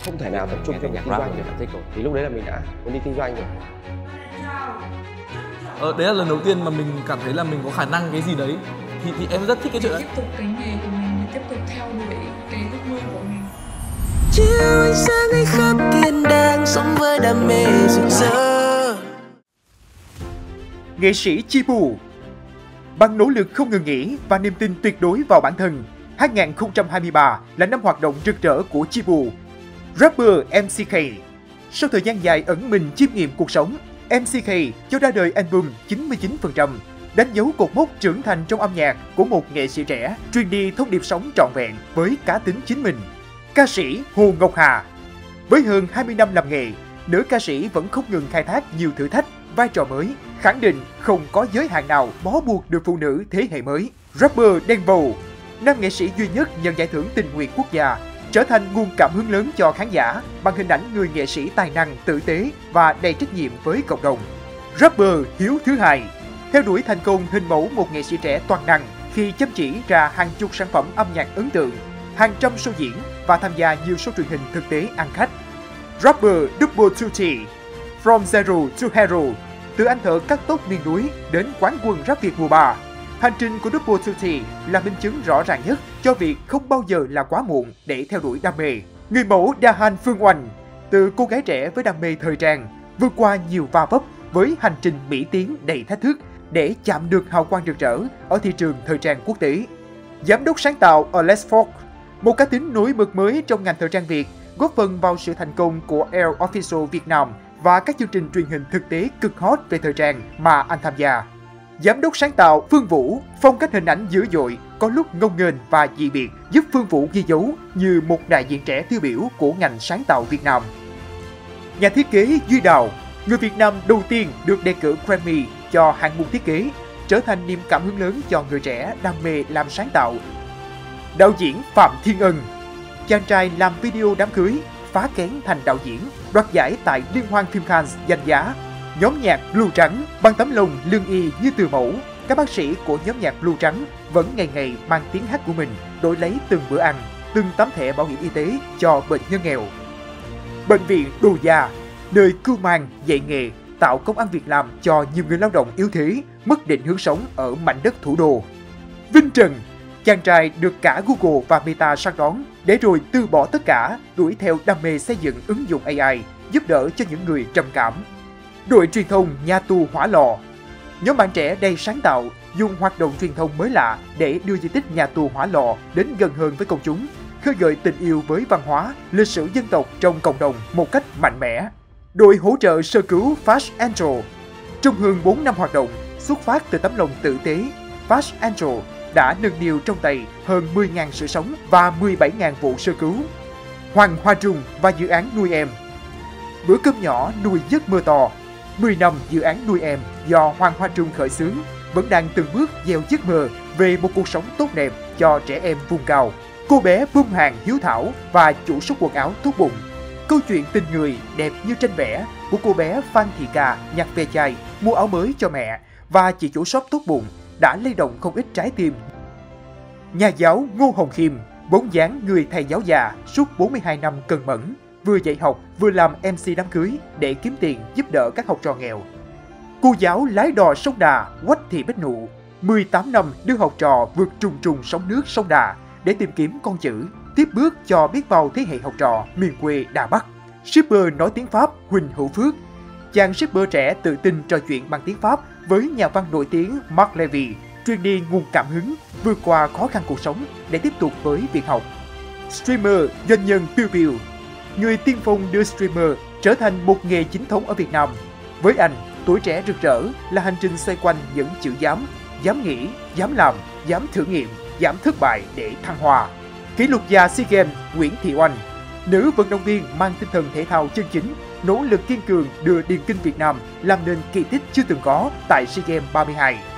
không thể nào tập trung cho việc kinh doanh được. Thì lúc đấy là mình đã muốn đi kinh doanh rồi. Đấy là lần đầu tiên mà mình cảm thấy là mình có khả năng cái gì đấy. Thì em rất thích cái chuyện đấy. Tiếp tục cái nghề của mình, tiếp tục theo đuổi cái ước mơ của mình. Chiều ánh sáng ấy khắp thiên đàng, sống với đam mê rực rỡ. Nghệ sĩ Chi Bù. Bằng nỗ lực không ngừng nghỉ và niềm tin tuyệt đối vào bản thân, 2023 là năm hoạt động rực rỡ của Chi Bù. Rapper MCK. Sau thời gian dài ẩn mình chiêm nghiệm cuộc sống, MCK cho ra đời album 99%, đánh dấu cột mốc trưởng thành trong âm nhạc của một nghệ sĩ trẻ, truyền đi thông điệp sống trọn vẹn với cá tính chính mình. Ca sĩ Hồ Ngọc Hà. Với hơn 20 năm làm nghề, nữ ca sĩ vẫn không ngừng khai thác nhiều thử thách, vai trò mới, khẳng định không có giới hạn nào bó buộc được phụ nữ thế hệ mới. Rapper Đen Vâu. Nam nghệ sĩ duy nhất nhận giải thưởng tình nguyện quốc gia, trở thành nguồn cảm hứng lớn cho khán giả bằng hình ảnh người nghệ sĩ tài năng, tử tế và đầy trách nhiệm với cộng đồng. Rapper Hiếu Thứ Hai. Theo đuổi thành công hình mẫu một nghệ sĩ trẻ toàn năng khi chăm chỉ ra hàng chục sản phẩm âm nhạc ấn tượng, hàng trăm show diễn và tham gia nhiều show truyền hình thực tế ăn khách. Rapper Double Tutti. From Zero to Hero. Từ anh thợ cắt tóc miền núi đến quán quân rap Việt mùa 3. Hành trình của Double Tutti là minh chứng rõ ràng nhất cho việc không bao giờ là quá muộn để theo đuổi đam mê. Người mẫu Da Han Phương Oanh. Từ cô gái trẻ với đam mê thời trang, vượt qua nhiều va vấp với hành trình mỹ tiến đầy thách thức để chạm được hào quang rực rỡ ở thị trường thời trang quốc tế. Giám đốc sáng tạo Alex Fogg. Một cá tính nổi bật mới trong ngành thời trang Việt, góp phần vào sự thành công của Air Official Việt Nam và các chương trình truyền hình thực tế cực hot về thời trang mà anh tham gia. Giám đốc sáng tạo Phương Vũ. Phong cách hình ảnh dữ dội, có lúc ngông nghênh và dị biệt, giúp Phương Vũ ghi dấu như một đại diện trẻ tiêu biểu của ngành sáng tạo Việt Nam. Nhà thiết kế Duy Đào. Người Việt Nam đầu tiên được đề cử Grammy cho hạng mục thiết kế, trở thành niềm cảm hứng lớn cho người trẻ đam mê làm sáng tạo. Đạo diễn Phạm Thiên Ân. Chàng trai làm video đám cưới, phá kén thành đạo diễn, đoạt giải tại Liên hoan phim Cannes danh giá. Nhóm nhạc Blue Trắng. Bằng tấm lòng lương y như từ mẫu, các bác sĩ của nhóm nhạc Blue Trắng vẫn ngày ngày mang tiếng hát của mình đổi lấy từng bữa ăn, từng tấm thẻ bảo hiểm y tế cho bệnh nhân nghèo. Bệnh viện Đồ Gia. Nơi cưu mang, dạy nghề, tạo công ăn việc làm cho nhiều người lao động yếu thế, mất định hướng sống ở mảnh đất thủ đô. Vinh Trần. Chàng trai được cả Google và Meta săn đón để rồi từ bỏ tất cả, đuổi theo đam mê xây dựng ứng dụng AI, giúp đỡ cho những người trầm cảm. Đội truyền thông Nhà tù Hỏa Lò. Nhóm bạn trẻ đầy sáng tạo, dùng hoạt động truyền thông mới lạ để đưa di tích Nhà tù Hỏa Lò đến gần hơn với công chúng, khơi gợi tình yêu với văn hóa, lịch sử dân tộc trong cộng đồng một cách mạnh mẽ. Đội hỗ trợ sơ cứu Fast Angel. Trong hơn 4 năm hoạt động, xuất phát từ tấm lòng tử tế, Fast Angel đã nâng niu trong tay hơn 10.000 sự sống và 17.000 vụ sơ cứu. Hoàng Hoa Trung và dự án nuôi em. Bữa cơm nhỏ nuôi giấc mơ to. 10 năm dự án nuôi em do Hoàng Hoa Trung khởi xướng vẫn đang từng bước gieo giấc mơ về một cuộc sống tốt đẹp cho trẻ em vùng cao. Cô bé bưng hàng hiếu thảo và chủ shop quần áo tốt bụng. Câu chuyện tình người đẹp như tranh vẽ của cô bé Phan Thị Cà nhặt ve chai, mua áo mới cho mẹ và chị chủ shop tốt bụng đã lay động không ít trái tim. Nhà giáo Ngô Hồng Khiêm, bóng dáng người thầy giáo già suốt 42 năm cần mẫn, vừa dạy học vừa làm MC đám cưới để kiếm tiền giúp đỡ các học trò nghèo. Cô giáo lái đò sông Đà Quách Thị Bích Nụ, 18 năm đưa học trò vượt trùng trùng sóng nước sông Đà để tìm kiếm con chữ, tiếp bước cho biết bao thế hệ học trò miền quê Đà Bắc. Shipper nói tiếng Pháp Huỳnh Hữu Phước. Chàng shipper trẻ tự tin trò chuyện bằng tiếng Pháp với nhà văn nổi tiếng Mark Levy, truyền đi nguồn cảm hứng vượt qua khó khăn cuộc sống để tiếp tục với việc học. Streamer doanh nhân Piu Piu. Người tiên phong đưa streamer trở thành một nghề chính thống ở Việt Nam. Với anh, tuổi trẻ rực rỡ là hành trình xoay quanh những chữ dám nghĩ, dám làm, dám thử nghiệm, dám thất bại để thăng hoa. Kỷ lục gia SEA Games Nguyễn Thị Oanh. Nữ vận động viên mang tinh thần thể thao chân chính, nỗ lực kiên cường đưa điền kinh Việt Nam làm nên kỳ tích chưa từng có tại SEA Games 32.